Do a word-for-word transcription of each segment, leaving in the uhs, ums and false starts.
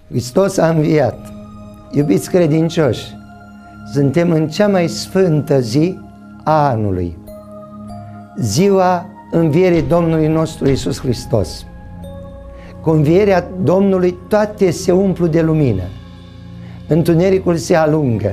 Hristos a înviat. Iubiți credincioși, suntem în cea mai sfântă zi a anului, ziua învierii Domnului nostru Iisus Hristos. Cu învierea Domnului toate se umplu de lumină, întunericul se alungă.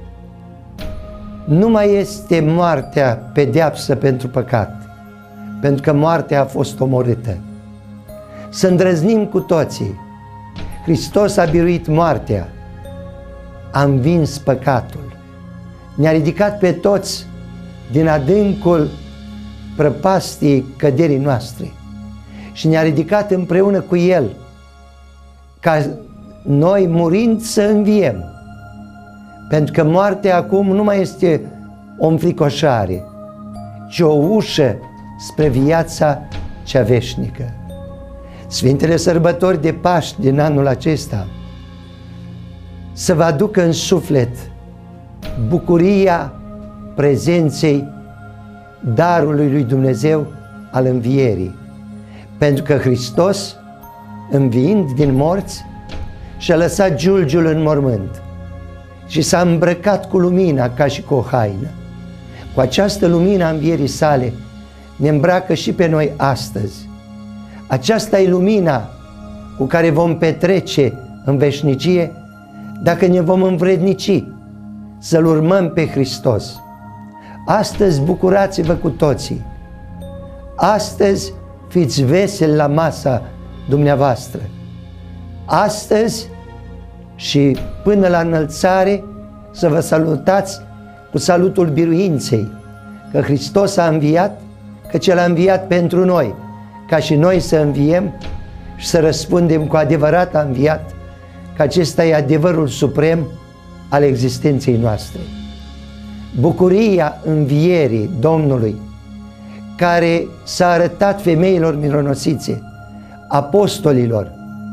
Nu mai este moartea pedeapsă pentru păcat, pentru că moartea a fost omorâtă. Să îndrăznim cu toții. Hristos a biruit moartea, a învins păcatul, ne-a ridicat pe toți din adâncul prăpastiei căderii noastre și ne-a ridicat împreună cu El, ca noi murind să înviem. Pentru că moartea acum nu mai este o înfricoșare, ci o ușă spre viața cea veșnică. Sfintele sărbători de Paști din anul acesta să vă aducă în suflet bucuria prezenței darului lui Dumnezeu al învierii. Pentru că Hristos, înviind din morți, și-a lăsat giulgiul în mormânt și s-a îmbrăcat cu lumina ca și cu o haină. Cu această lumină a învierii sale ne îmbracă și pe noi astăzi. Aceasta e lumina cu care vom petrece în veșnicie dacă ne vom învrednici să-L urmăm pe Hristos. Astăzi bucurați-vă cu toții. Astăzi fiți veseli la masa dumneavoastră. Astăzi și până la înălțare să vă salutați cu salutul biruinței, că Hristos a înviat, că El a înviat pentru noi, ca și noi să înviem și să răspundem cu adevărat a înviat, că acesta e adevărul suprem al existenței noastre. Bucuria învierii Domnului, care s-a arătat femeilor mironosițe, apostolilor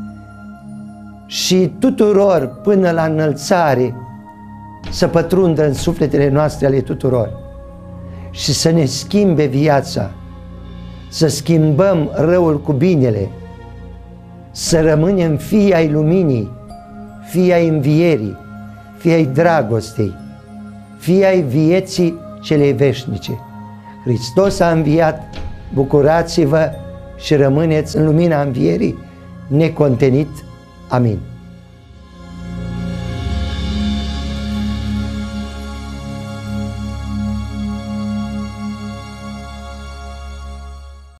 și tuturor până la înălțare, să pătrundă în sufletele noastre ale tuturor și să ne schimbe viața, să schimbăm răul cu binele, să rămânem fii ai luminii, fii ai învierii, fii ai dragostei, fii ai vieții celei veșnice. Hristos a înviat, bucurați-vă și rămâneți în lumina învierii necontenit. Amin.